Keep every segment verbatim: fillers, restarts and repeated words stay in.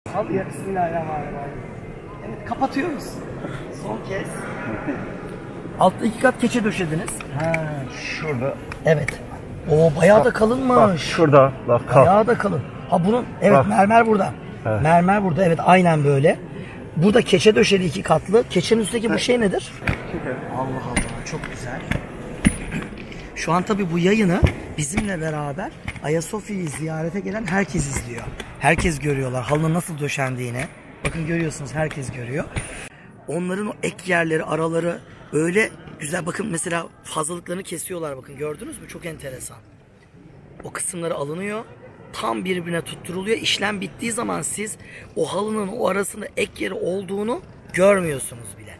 Halıya bismillahirrahmanirrahim. Evet, kapatıyoruz. Son kez. Altta iki kat keçe döşediniz. Ha. Şurada. Evet. O bayağı da kalınmış. Bak şurada. Bak kal. Bayağı da kalın. Ha bunun evet Bak. mermer burada. Evet. Mermer burada, evet, aynen böyle. Burada keçe döşeli iki katlı. Keçenin üstteki bu şey nedir? Allah Allah, çok güzel. Şu an tabii bu yayını bizimle beraber Ayasofya'yı ziyarete gelen herkes izliyor. Herkes görüyorlar halının nasıl döşendiğini. Bakın görüyorsunuz, herkes görüyor. Onların o ek yerleri, araları öyle güzel. Bakın mesela fazlalıklarını kesiyorlar, bakın gördünüz mü? Çok enteresan. O kısımları alınıyor. Tam birbirine tutturuluyor. İşlem bittiği zaman siz o halının o arasında ek yeri olduğunu görmüyorsunuz bile.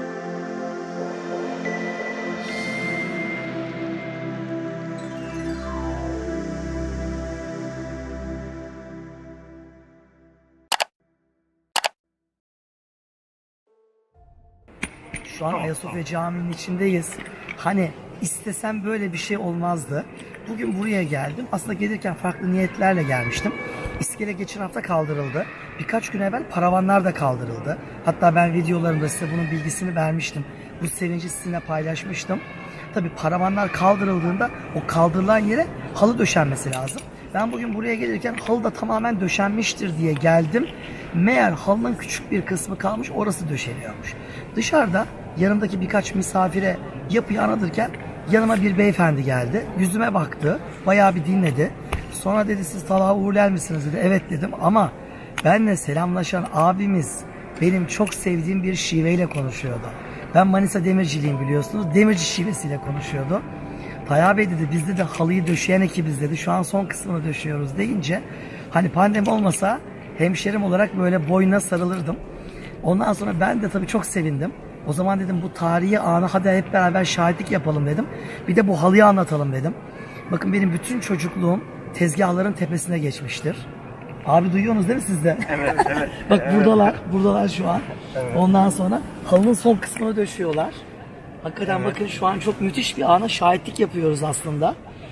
Şu an Ayasofya Camii'nin içindeyiz. Hani istesem böyle bir şey olmazdı. Bugün buraya geldim. Aslında gelirken farklı niyetlerle gelmiştim. İskele geçen hafta kaldırıldı. Birkaç gün evvel paravanlar da kaldırıldı. Hatta ben videolarımda size bunun bilgisini vermiştim. Bu sevinci sizinle paylaşmıştım. Tabii paravanlar kaldırıldığında o kaldırılan yere halı döşenmesi lazım. Ben bugün buraya gelirken halı da tamamen döşenmiştir diye geldim. Meğer halının küçük bir kısmı kalmış, orası döşeniyormuş. Dışarıda yanımdaki birkaç misafire yapıyı anlatırken yanıma bir beyefendi geldi. Yüzüme baktı, bayağı bir dinledi. Sonra dedi, siz Talha Uğurler misiniz dedi. Evet dedim ama benimle selamlaşan abimiz benim çok sevdiğim bir şiveyle konuşuyordu. Ben Manisa demirciliyim biliyorsunuz. Demirci şivesiyle konuşuyordu. Talha Bey dedi, biz de halıyı döşeyen ekibiz dedi. Şu an son kısmını döşüyoruz deyince hani pandemi olmasa hemşerim olarak böyle boynuna sarılırdım. Ondan sonra ben de tabii çok sevindim. O zaman dedim bu tarihi anı hadi hep beraber şahitlik yapalım dedim. Bir de bu halıyı anlatalım dedim. Bakın benim bütün çocukluğum tezgahların tepesine geçmiştir. Abi duyuyorsunuz değil mi siz de? Evet, evet. Bak evet. buradalar, buradalar şu an. Evet. Ondan sonra halının son kısmını döşüyorlar. Hakikaten Evet. bakın şu an çok müthiş bir ana şahitlik yapıyoruz aslında.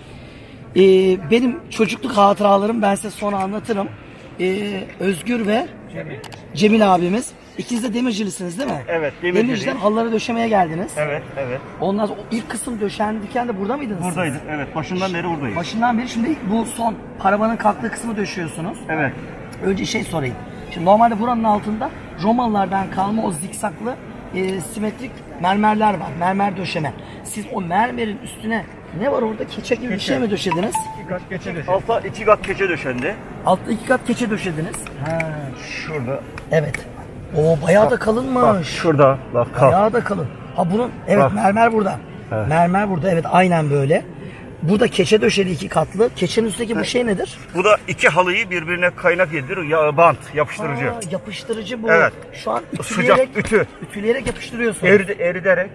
Ee, benim çocukluk hatıralarım ben size sonra anlatırım. Ee, Özgür ve Cemil. Cemil abimiz. İkiniz de demircilisiniz değil mi? Evet, demirciliyiz. Demirciden halıları döşemeye geldiniz. Evet, evet. Ondan sonra ilk kısım döşendikken de burada mıydınız? Buradaydık, siz? evet. Başından beri buradayız. Başından beri şimdi bu son paravanın kalktığı kısmı döşüyorsunuz. Evet. Önce şey sorayım. Şimdi normalde buranın altında Romalılardan kalma o zikzaklı e, simetrik mermerler var. Mermer döşeme. Siz o mermerin üstüne ne var orada? Keçe gibi bir şey mi döşediniz? İki kat keçe döşendi. Altta iki kat keçe döşendi. Altta iki kat keçe döşediniz. Ha. Şurada. Evet. O bayağı da kalınmış. Bak şurada. Bak kal. Bayağı da kalın. Ha bunun evet Bak. mermer burada. Evet. Mermer burada, evet, aynen böyle. Burada keçe döşeli iki katlı. Keçenin üstteki bu şey nedir? Bu da iki halıyı birbirine kaynak edilir. Ya, bant, yapıştırıcı. Aa, yapıştırıcı bu. Evet. Şu an ütüleyerek, Sıcak ütü. ütüleyerek yapıştırıyorsunuz. Eridi, eriderek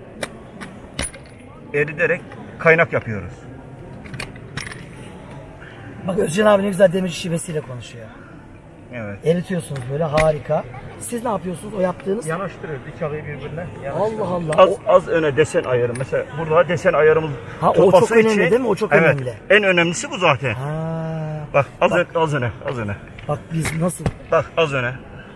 eriderek kaynak yapıyoruz. Bak Özcan abi ne güzel demirci şivesiyle konuşuyor. Evet. Eritiyorsunuz böyle, harika. Siz ne yapıyorsunuz o yaptığınız? Yanaştırıyoruz iki halıyı birbirine. Allah Allah. Az, O, az öne desen ayarı. Mesela burada desen ayarımız ha, o tutması çok önemli için, değil mi? O çok evet, önemli. En önemlisi bu zaten. Ha, Bak az, bak, Öne, az öne, az öne. bak biz nasıl? Bak az öne.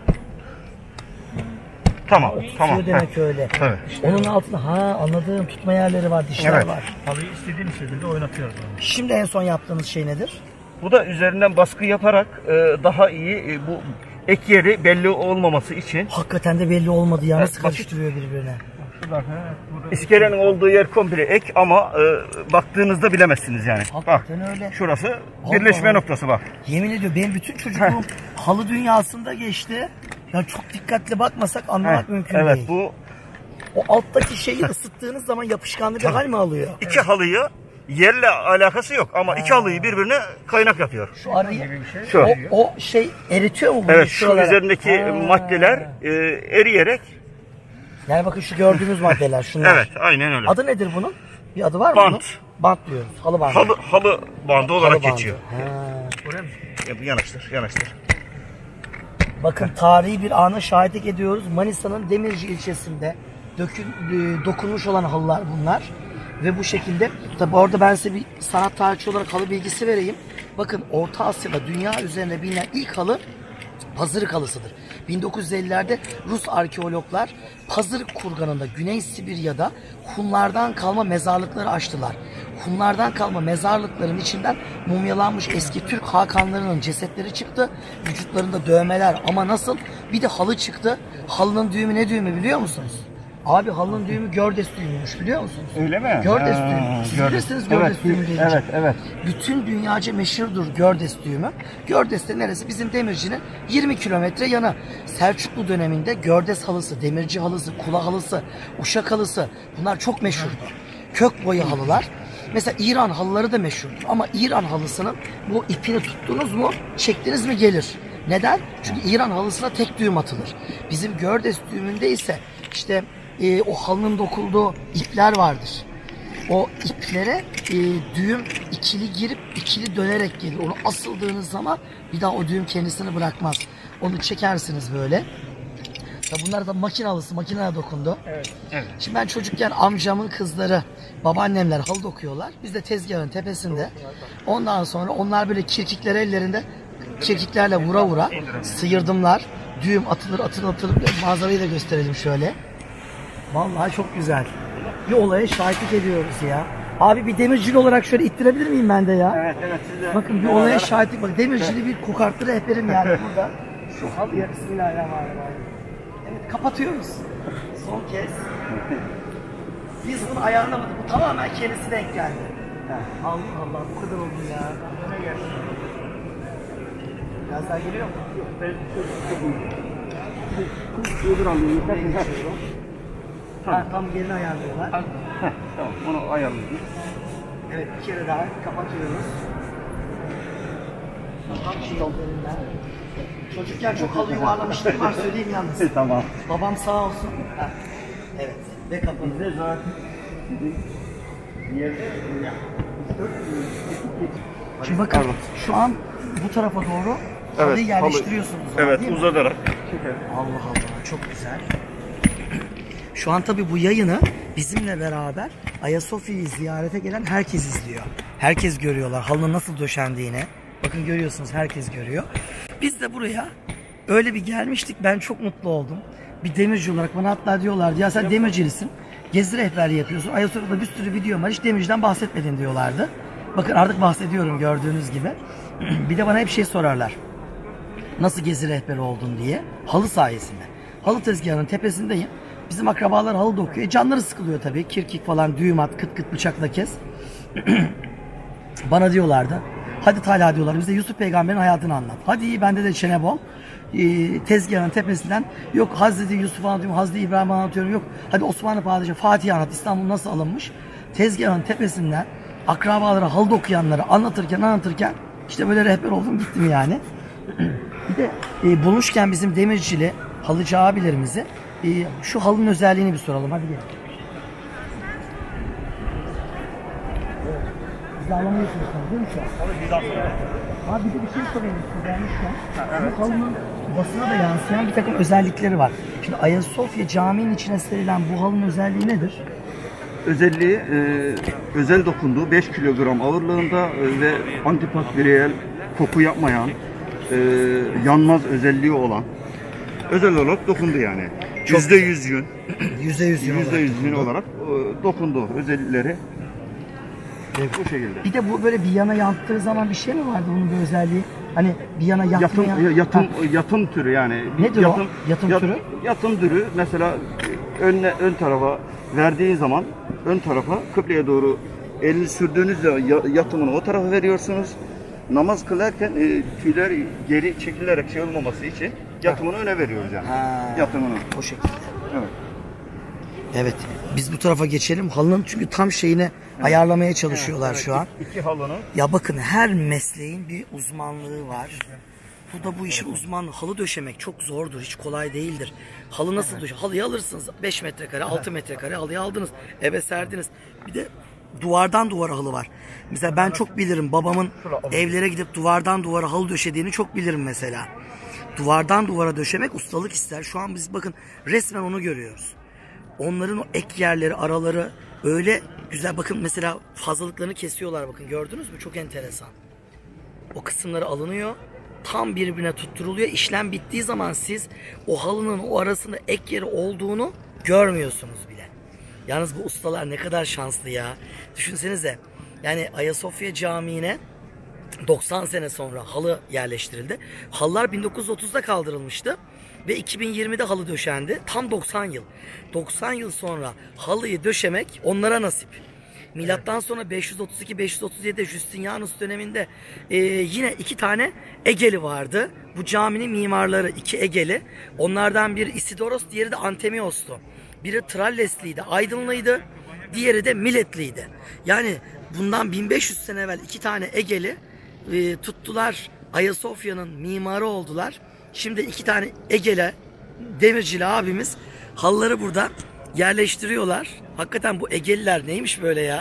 Tamam, tamam. Demek heh. öyle. Evet. Onun altında ha anladığım tutma yerleri var, dişler Evet. var. Halıyı istediğim şekilde oynatıyoruz. Şimdi en son yaptığınız şey nedir? Bu da üzerinden baskı yaparak e, daha iyi e, bu ek yeri belli olmaması için. Hakikaten de belli olmadı ya, nasıl Evet, karıştırıyor birbirine. İskelenin olduğu yer komple ek ama e, baktığınızda bilemezsiniz yani. Hakikaten bak, öyle. Şurası Allah birleşme Allah. noktası bak. Yemin ediyorum benim bütün çocukluğum halı dünyasında geçti. Ya çok dikkatli bakmasak anlamak Heh, mümkün evet, değil. bu O alttaki şeyi ısıttığınız zaman yapışkanlı bir hal mi alıyor? iki halıyı yerle alakası yok ama iki halıyı birbirine kaynak yapıyor. Şu arayı, Şu. o, o şey eritiyor mu bunu? Evet, şu şuralara? üzerindeki Ha. maddeler e, eriyerek. Yani bakın şu gördüğünüz maddeler şunlar. Evet, aynen öyle. Adı nedir bunun? Bir adı var mı Bant. bunun? Bant diyoruz. Halı bandı. Halı, halı bandı olarak Halı bandı. geçiyor. Ha. Ya, yanaştır, yanaştır. Bakın tarihi bir ana şahitlik ediyoruz. Manisa'nın Demirci ilçesinde dökün, e, dokunmuş olan halılar bunlar. Ve bu şekilde, tabi orada ben size bir sanat tarihçi olarak halı bilgisi vereyim. Bakın Orta Asya'da dünya üzerinde bilinen ilk halı Pazırık halısıdır. bin dokuz yüz ellilerde Rus arkeologlar Pazırık kurganında Güney Sibirya'da Hunlardan kalma mezarlıkları açtılar. Hunlardan kalma mezarlıkların içinden mumyalanmış eski Türk hakanlarının cesetleri çıktı. Vücutlarında dövmeler, ama nasıl? Bir de halı çıktı. Halının düğümü ne düğümü biliyor musunuz? Abi halının düğümü Gördes düğümüymüş, biliyor musunuz? Öyle mi? Gördes Ha, düğümü. Siz Gördes. bilirsiniz Gördes Evet, düğümü deyince. evet, evet. Bütün dünyaca meşhurdur Gördes düğümü. Gördes de neresi? Bizim Demirci'nin yirmi kilometre yanı. Selçuklu döneminde Gördes halısı, Demirci halısı, Kula halısı, Uşak halısı, bunlar çok meşhurdur. Kök boyu halılar. Mesela İran halıları da meşhurdur. Ama İran halısının bu ipini tuttunuz mu, çektiniz mi gelir. Neden? Çünkü İran halısına tek düğüm atılır. Bizim Gördes düğümünde ise işte e, o halının dokulduğu ipler vardır. O iplere e, düğüm ikili girip ikili dönerek gelir. Onu asıldığınız zaman bir daha o düğüm kendisini bırakmaz. Onu çekersiniz böyle. Ya bunlar da makine halısı, makineye dokundu. Evet. Evet. Şimdi ben çocukken amcamın kızları, babaannemler halı dokuyorlar. Biz de tezgahın tepesinde. Ondan sonra onlar böyle kirkikler ellerinde, kirkiklerle vura vura sıyırdımlar. Düğüm atılır atılır atılır. Manzarayı da gösterelim şöyle. Vallahi çok güzel. Bir olaya şahitlik ediyoruz ya. Abi bir demircili olarak şöyle ittirebilir miyim ben de ya? Evet, evet. Siz de Bakın bir olaya şahitlik. Bak demircili bir kokartlı rehberim yani burada. Şu halıya bismillahirrahmanirrahim. Evet, kapatıyoruz. Son kez. Biz bunu ayarlamadık. Bu tamamen kendisi denk geldi. Allah Allah, bu kadar oldu ya. Biraz daha geliyor mu? Yok, ben çok iyi. Öbür alayım. Ha, tam yerini ayarlıyorlar. Tamam, onu ayarlayayım. Evet, bir kere daha kapatıyoruz. Tam şey oldu elinden. Çocukken çok halı yuvarlamıştım var, söyleyeyim yalnız. Tamam. Babam sağ olsun. Ha. Evet, ve kapandı. Bizde zaten bir yerde Şimdi bakın, şu an bu tarafa doğru halıyı evet, yerleştiriyorsunuz. halı, evet, değil mi? uzatarak. Allah Allah, çok güzel. Şu an tabii bu yayını bizimle beraber Ayasofya'yı ziyarete gelen herkes izliyor. Herkes görüyorlar halının nasıl döşendiğini. Bakın görüyorsunuz, herkes görüyor. Biz de buraya öyle bir gelmiştik, ben çok mutlu oldum. Bir demirci olarak bana hatta diyorlardı, ya sen demircilisin, gezi rehberliği yapıyorsun. Ayasofya'da bir sürü video var, hiç demirciden bahsetmedin diyorlardı. Bakın artık bahsediyorum gördüğünüz gibi. Bir de bana hep şey sorarlar. Nasıl gezi rehberi oldun diye. Halı sayesinde. Halı tezgahının tepesindeyim. Bizim akrabalar halı dokuyor. E canları sıkılıyor tabii. Kirkik falan, düğüm at, kıt kıt bıçakla kes. Bana diyorlardı. Hadi Talha diyorlar, bize Yusuf Peygamber'in hayatını anlat. Hadi iyi, bende de çene bol. Ee, tezgahın tepesinden yok Hazreti Yusuf'u anlatıyorum, Hazreti İbrahim'i anlatıyorum, yok hadi Osmanlı Padişahı Fatih'i anlat, İstanbul nasıl alınmış. Tezgahın tepesinden akrabalara halı dokuyanları anlatırken anlatırken işte böyle rehber oldum gittim yani. Bir de e, bulmuşken bizim demircili halıcı abilerimizi e, şu halının özelliğini bir soralım, hadi gelin. Siz de anlamıyorsunuz değil mi şu an? Abi bir de bir şey sorayım size gelmişken. Evet. Bu halının basına da yansıyan bir takım özellikleri var. Şimdi Ayasofya Camii'nin içine serilen bu halının özelliği nedir? Özelliği e, özel dokunduğu beş kilogram ağırlığında e, ve antibakteriyel, koku yapmayan, e, yanmaz özelliği olan özel olarak dokundu yani. Yüzde yüz yün. Yüzde yüz yün. Yüzde yüz yün olarak e, dokundu özellikleri. Evet. Bu şekilde. Bir de bu böyle bir yana yantığı zaman bir şey mi vardı bunun bir özelliği? Hani bir yana yatmayan... Yatım, yatım, yatım türü yani. Nedir yatım, o? Yatım yat, türü? Yatım türü mesela önüne, ön tarafa verdiği zaman ön tarafa kıbleye doğru elini sürdüğünüzde yatımını o tarafa veriyorsunuz. Namaz kılarken e, tüyler geri çekilerek şey olmaması için yatımını öne veriyoruz yani. Ha, yatımını. o şekilde. Evet. Evet. Biz bu tarafa geçelim. Halının çünkü tam şeyini evet. ayarlamaya çalışıyorlar evet, evet. şu an. İki halının. Ya bakın her mesleğin bir uzmanlığı var. Bu da bu işin uzmanlığı. Halı döşemek çok zordur. Hiç kolay değildir. Halı nasıl evet. döşemek? Halıyı alırsınız. beş metrekare, altı metrekare halıyı aldınız. Eve serdiniz. Bir de duvardan duvara halı var. Mesela ben çok bilirim. Babamın evlere gidip duvardan duvara halı döşediğini çok bilirim mesela. Duvardan duvara döşemek ustalık ister. Şu an biz bakın resmen onu görüyoruz. Onların o ek yerleri, araları öyle güzel. Bakın mesela fazlalıklarını kesiyorlar, bakın gördünüz mü? Çok enteresan. O kısımları alınıyor. tam birbirine tutturuluyor. İşlem bittiği zaman siz o halının o arasında ek yeri olduğunu görmüyorsunuz bile. Yalnız bu ustalar ne kadar şanslı ya. Düşünsenize, yani Ayasofya Camii'ne doksan sene sonra halı yerleştirildi. Halılar bin dokuz yüz otuzda kaldırılmıştı ve iki bin yirmide halı döşendi. Tam doksan yıl. doksan yıl sonra halıyı döşemek onlara nasip. Milattan sonra beş yüz otuz iki beş yüz otuz yedi'de Justinianus döneminde e, yine iki tane Egeli vardı. Bu caminin mimarları iki Egeli. Onlardan biri Isidoros, diğeri de Antemios'tu. Biri Trallesliydi, Aydınlıydı. Diğeri de Miletliydi. Yani bundan bin beş yüz sene evvel iki tane Egeli e, tuttular, Ayasofya'nın mimarı oldular. Şimdi iki tane Egeli demircili abimiz halıları burada yerleştiriyorlar. Hakikaten bu Egeliler neymiş böyle ya?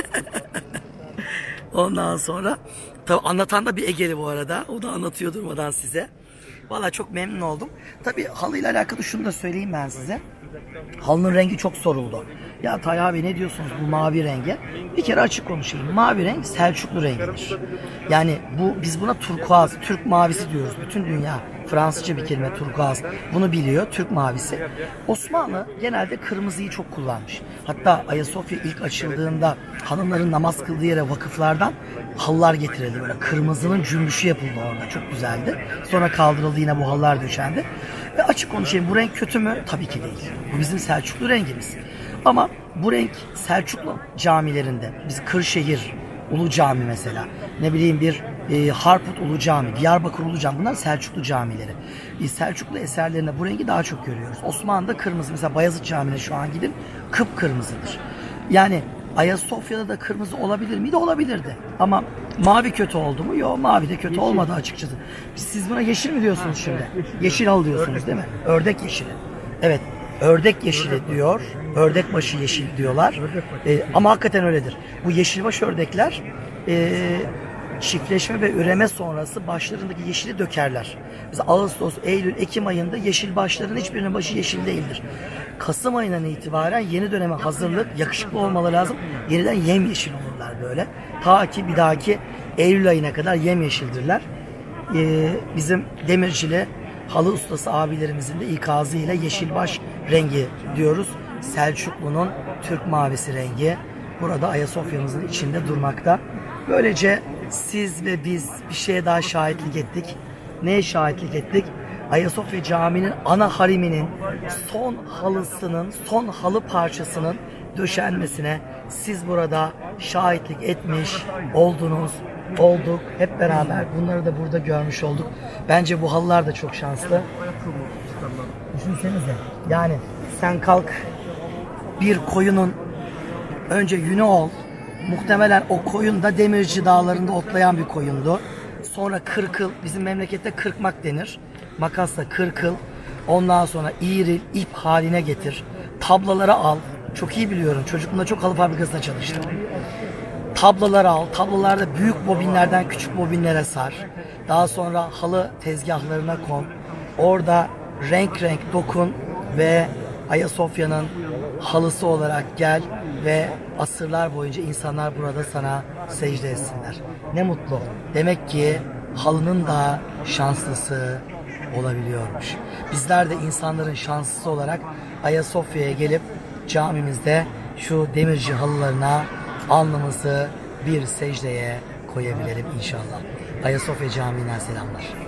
Ondan sonra tabii anlatan da bir Egeli bu arada. O da anlatıyor durmadan size. Vallahi çok memnun oldum. Tabii halıyla alakalı şunu da söyleyeyim ben size. Halının rengi çok soruldu. Ya Tayyip abi ne diyorsunuz bu mavi renge? Bir kere açık konuşayım. Mavi renk Selçuklu rengidir. Yani bu, biz buna turkuaz, Türk mavisi diyoruz. Bütün dünya, Fransızca bir kelime turkuaz. Bunu biliyor, Türk mavisi. Osmanlı genelde kırmızıyı çok kullanmış. Hatta Ayasofya ilk açıldığında hanımların namaz kıldığı yere vakıflardan halılar getirildi. Böyle kırmızının cümbüşü yapıldı orada. Çok güzeldi. Sonra kaldırıldı, yine bu halılar döşendi. Ve açık konuşayım, bu renk kötü mü? Tabii ki değil. Bu bizim Selçuklu rengimiz. Ama bu renk Selçuklu camilerinde, biz Kırşehir Ulu Cami mesela, ne bileyim bir e, Harput Ulu Cami, Diyarbakır Ulu Cami, bunlar Selçuklu camileri. Biz Selçuklu eserlerinde bu rengi daha çok görüyoruz. Osmanlı'da kırmızı, mesela Bayezid Camii'ne şu an gidin, kıpkırmızıdır. Yani Ayasofya'da da kırmızı olabilir miydi? Olabilirdi. Ama mavi kötü oldu mu? Yok, mavi de kötü yeşil olmadı açıkçası. Siz buna yeşil mi diyorsunuz ha, şimdi? Evet, yeşil, yeşil al diyorsunuz değil mi? Ördek yeşili. Evet. Ördek yeşili diyor. Ördek başı yeşil diyorlar. Ee, ama hakikaten öyledir. Bu yeşilbaş ördekler e, çiftleşme ve üreme sonrası başlarındaki yeşili dökerler. Mesela Ağustos, Eylül, Ekim ayında yeşil başların hiçbirinin başı yeşil değildir. Kasım ayından itibaren yeni döneme hazırlık, yakışıklı olmaları lazım. Yeniden yemyeşil olurlar böyle. Ta ki bir dahaki Eylül ayına kadar yemyeşildirler. Ee, bizim demircili halı ustası abilerimizin de ikazıyla yeşilbaş rengi diyoruz. Selçuklu'nun Türk mavisi rengi burada Ayasofya'mızın içinde durmakta. Böylece siz ve biz bir şeye daha şahitlik ettik. Neye şahitlik ettik? Ayasofya Camii'nin ana hariminin son halısının, son halı parçasının döşenmesine siz burada şahitlik etmiş oldunuz, olduk. Hep beraber bunları da burada görmüş olduk. Bence bu halılar da çok şanslı. Düşünsenize, yani sen kalk bir koyunun önce yünü ol. Muhtemelen o koyun da Demirci Dağları'nda otlayan bir koyundu. Sonra kırkıl, bizim memlekette kırkmak denir. Makasla kırkıl. Ondan sonra iğril, ip haline getir. Tablaları al. Çok iyi biliyorum. Çocukluğumda çok halı fabrikasında çalıştım. Tablaları al. Tablalarda büyük bobinlerden küçük bobinlere sar. Daha sonra halı tezgahlarına kon. Orada renk renk dokun ve Ayasofya'nın halısı olarak gel ve asırlar boyunca insanlar burada sana secde etsinler. Ne mutlu. Demek ki halının da şanslısı olabiliyormuş. Bizler de insanların şanslısı olarak Ayasofya'ya gelip camimizde şu demirci halılarına alnımızı bir secdeye koyabilelim inşallah. Ayasofya Camii'nden selamlar.